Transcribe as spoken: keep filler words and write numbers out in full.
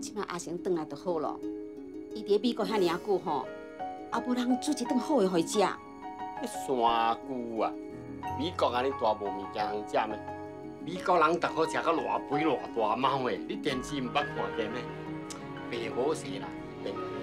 即摆阿成转来就好咯。伊伫美国遐尔啊久吼，也无人煮一顿好诶互伊食。 迄山久啊，美国安尼大无物件通食咩？美国人逐好食到偌肥偌大猫诶，你电视毋捌看见咩？白无势啦，变。